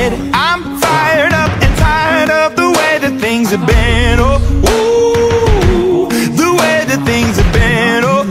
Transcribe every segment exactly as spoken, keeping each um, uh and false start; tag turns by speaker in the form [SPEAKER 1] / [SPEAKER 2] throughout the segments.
[SPEAKER 1] said, I'm fired up and tired of the way that things have been. Oh, ooh, the way that things have been. Oh,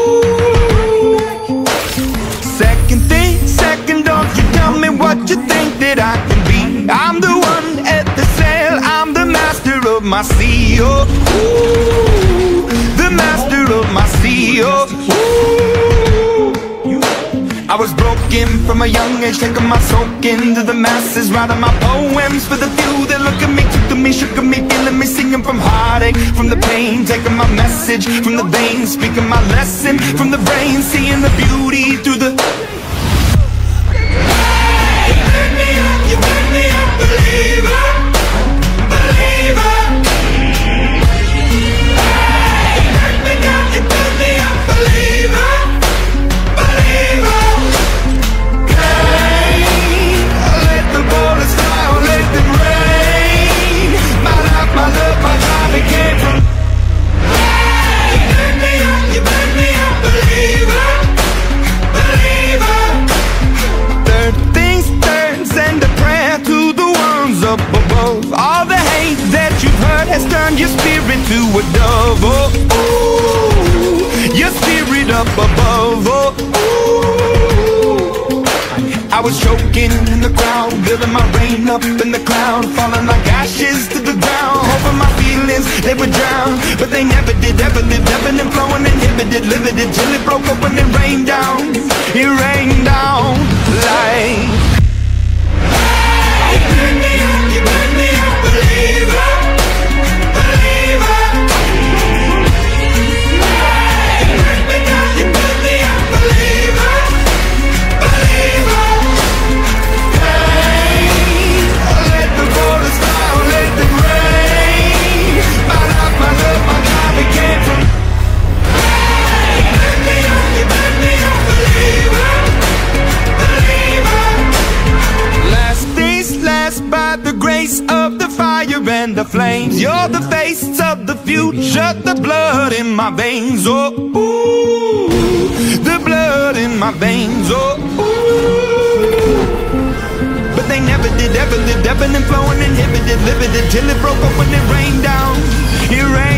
[SPEAKER 1] ooh. Second thing, second, don't you tell me what you think that I can be. I'm the one at the sail, I'm the master of my sea. Oh, ooh, the master of my sea. Oh, ooh. I was broken from a young age, taking my soak into the masses, writing my poems for the few that look at me, took to me, shook at me, feeling me, singing from heartache, from the pain, taking my message from the veins, speaking my lesson from the brain, seeing the beauty through the... Hey, you turn me up, you turn me up, believer, believer. Hey, you turn me down, you turn me up, believer, believer. My love, my drive, it came from. Hey, you burn me up, you burn me up, believer, believer. Third things third, send a prayer to the ones up above. All the hate that you've heard has turned your spirit to a dove. Oh, ooh, your spirit up above. Oh, ooh. I was choking in the crowd, building my rain up in the cloud, falling like ashes to the ground, hoping my feelings, they would drown, but they never did, ever lived, ebbing and flowing, inhibited, limited, till it broke open and rained down, it rained down like... Hey, you burn me up, you burn me up, believer, believer. Hey, you burn me down, you burn me up, believer, believer. Of the fire and the flames, you're the face of the future, the blood in my veins. Oh, ooh, the blood in my veins. Oh, ooh. But they never did, ever lived, ebbing and flowing, inhibited, limited, till it broke up when it rained down. It rained.